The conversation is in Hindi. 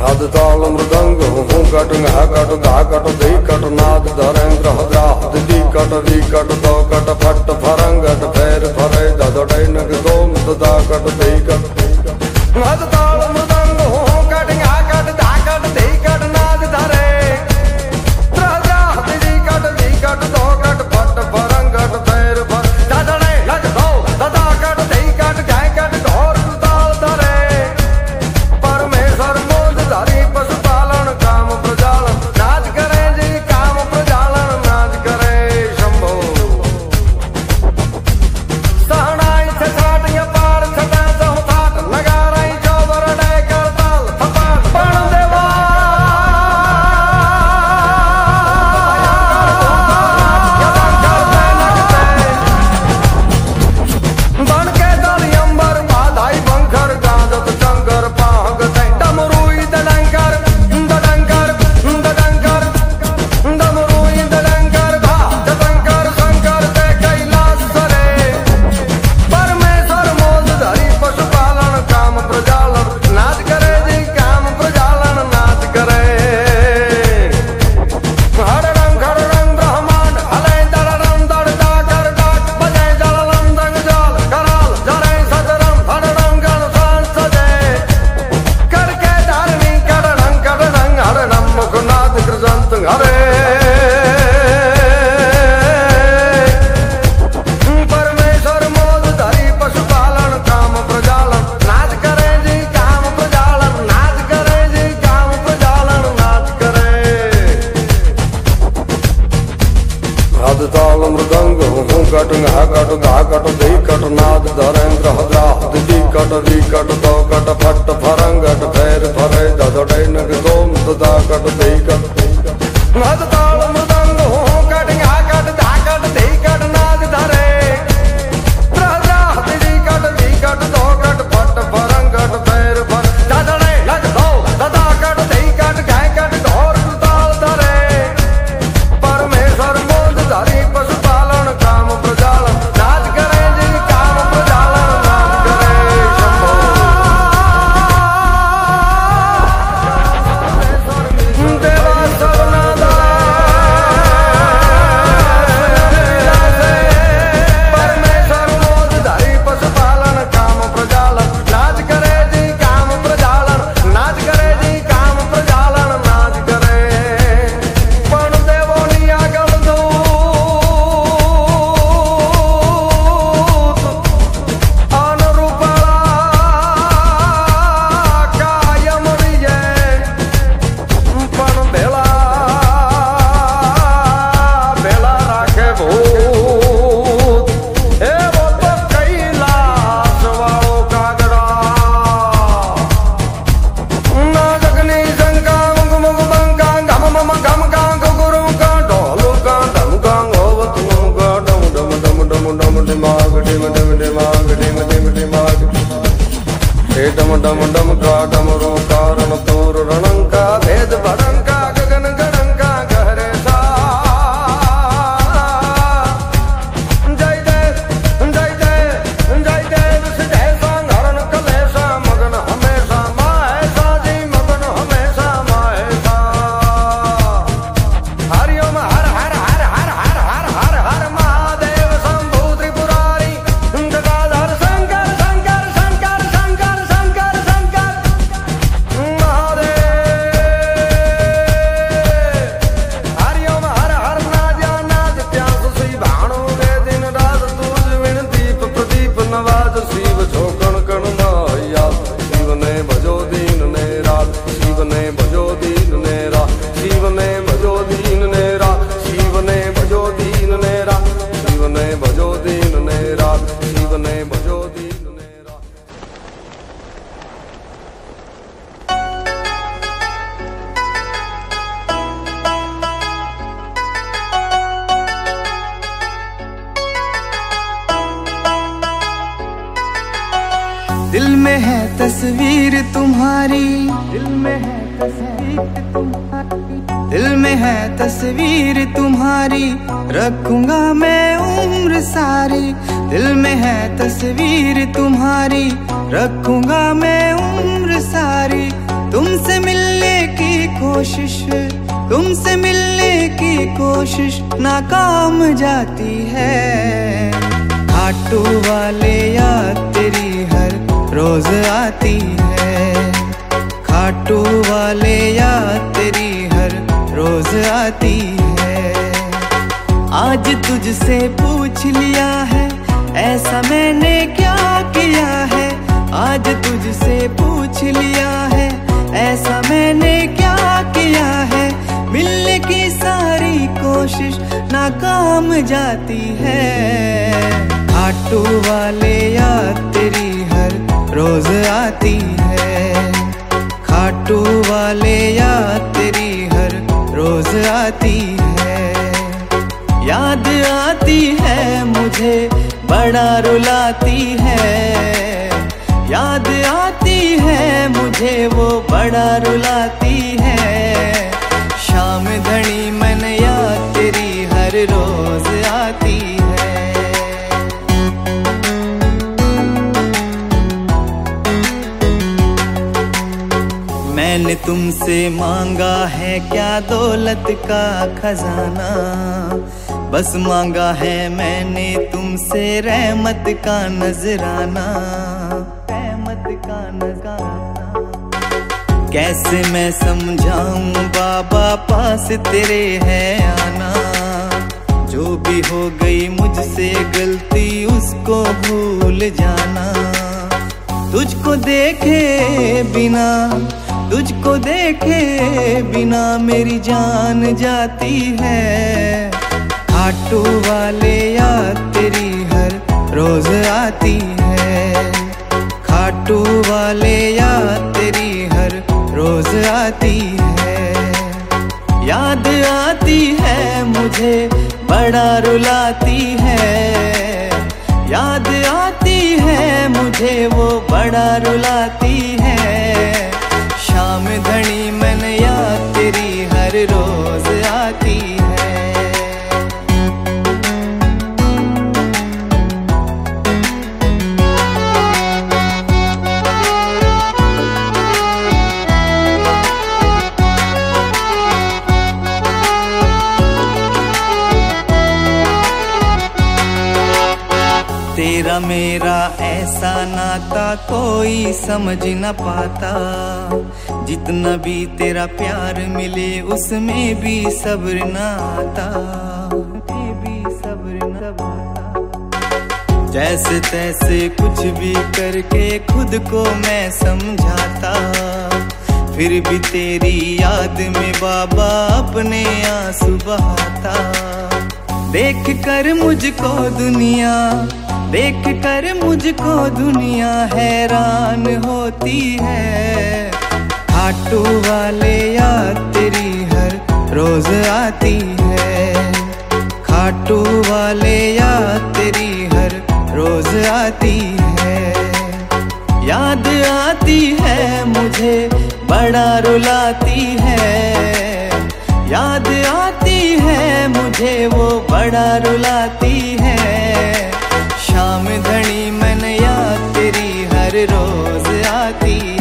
नाद ताल मृदंग हूँ कट घा कट गा कट दी कट नाद धरेंद्र हद्राद दी कट वी कट दो कट फट फरंगट फेर फरे ददड़े नग गोम दा कट दी कट नाद ताल मृदंग हूँ कट घा कट दा कट दी कट नाद धरे हद्राद दी कट वी कट दो कट फट फरंगट फेर फर ददड़े नग दो ददा कट दी कट गाय कट घोर ताल धरे परमेश्वर पशुपालन काम प्रजालन नाच करे जी काम प्रजालन नाच करे शंभो सहनाई से छाटिया पार छटा चौथाट लगा रही चौबर डे करताल थपाट पण देवा बन के दल अंबर बाधाई बंखर गाजत चंगर पाहग डमरुई दडंकर दडंकर दडंकर डमरुई दडंकर भा दडंकर शंकर ते कैलाश सरे परमेश्वर मोद धरी पशुपालन काम प्रजालन नाच करे जी काम प्रजालन नाच करे हररंग ब्रह्मांड हले दड़रम दड़ डाकर डाक बजे जललम दंग जल कराल जरे सजरम हररम गण शान सजे करके धारणी कड़रंग हरनम मुखनाथ कृजंत हरे परमेश्वर मोद धरी पशुपालन काम प्रजालन नाच करे जी काम प्रजालन नाच करे जी काम प्रजालन नाच करे नाद ताल मृदंग हूँ कट घा कट गा कट दी कट नाद धरेंद्र हद्राद दी कट वी कट दो कट फट फरंगट फेर फरे ददड़े नग गोम दा कट दी कट नाद ताल मृदंग हूँ कट घा कट धा कट दी कट नाद धरे हद्राद दी कट वी कट दो कट फट फरंगट फेर फर ददड़े नग दो ददा कट दी कट गाय कट घोर ताल धरे परमेश्वर मोद धरी पशुपालन काम प्रजालन नाच करे जी काम प्रजालन नाच करे शंभो देवा सबना परमेश्वर मोद धरी पशुपालन काम प्रजालन नाच करे जी काम प्रजालन नाच करे जी काम प्रजालन नाच करे पण देवोनी आगल दूत अनुरूपला कायम रिये पण भेला भेला राखे भूत ए वो तो कैलाश वालो कागड़ा ना जगनी शंका मुग मुग बंका गम मम गम का गुरु का ढोलू का धम का होवत का डम डम डम डम डम दिमाग डिम डिम दिमाग डिम डिम दिमाग हे डम डम डम का डमरू कारण तोर रणं का भेद भड़ं का गगन गणं का गहरे सा जय देव जय देव जय देव सिद्धे सांगरण कलेसा मगन हमेशा माहेसा जी मगन हमेशा माहेसा हरिओम हर हर हर हर हर हर हर हर महादेव शंभु त्रिपुरारी गदाधर शंकर शंकर शंकर शंकर शंकर शंकर महादेव हरिओम हर हर नाद्या नाद प्यास सी भाणो वे दिन रात तूज विण दीप प्रदीप नवाज शिव झोकण कण माया शिव ने भजो दीन ने रात शिव ने भजो दीन ने रात शिव ने भजो दीन ने रात शिव ने भजो दीन ने रात शिव ने भजो दीन ने रात शिव ने भजो दीन ने रात दिल में है तस्वीर तुम्हारी, दिल में है तस्वीर तुम्हारी, दिल में है तस्वीर तुम्हारी, रखूंगा मैं उम्र सारी। दिल में है तस्वीर तुम्हारी, रखूंगा मैं उम्र सारी। तुमसे मिल कोशिश, तुमसे मिलने की कोशिश नाकाम जाती है। खाटू वाले याद तेरी हर रोज आती है। खाटू वाले याद तेरी हर रोज आती है। आज तुझसे पूछ लिया है, ऐसा मैंने क्या किया है। आज तुझसे पूछ लिया है, ऐसा मैंने क्या किया है। मिलने की सारी कोशिश नाकाम जाती है। खाटू वाले याद तेरी हर रोज आती है। खाटू वाले याद तेरी हर रोज आती है। याद आती है मुझे, बड़ा रुलाती है। याद आती है मुझे, वो बड़ा रुलाती है। शाम घड़ी मन याद तेरी हर रोज आती है। मैंने तुमसे मांगा है क्या दौलत का खजाना, बस मांगा है मैंने तुमसे रहमत का नजराना। रहमत का नजराना कैसे मैं समझाऊं बाबा, पास तेरे है आना। जो भी हो गई मुझसे गलती, उसको भूल जाना। तुझको देखे बिना, तुझको देखे बिना मेरी जान जाती है। खाटू वाले याद तेरी हर रोज आती है। खाटू वाले याद तेरी हर रोज आती है। याद आती है मुझे, बड़ा रुलाती है। याद आती है मुझे, वो बड़ा रुलाती है। शाम घड़ी मन याद तेरी हर रोज आती है। तेरा मेरा ऐसा नाता कोई समझ न पाता। जितना भी तेरा प्यार मिले, उसमें भी सब्र न आता। जैसे तैसे कुछ भी करके खुद को मैं समझाता। फिर भी तेरी याद में बाबा अपने आंसू बहाता। देख कर मुझको दुनिया, देख कर मुझको दुनिया हैरान होती है। खाटू वाले याद तेरी हर रोज आती है। खाटू वाले याद तेरी हर रोज आती है। याद आती है मुझे, बड़ा रुलाती है। याद आती है मुझे, वो बड़ा रुलाती है। शाम घड़ी मन याद तेरी हर रोज आती है।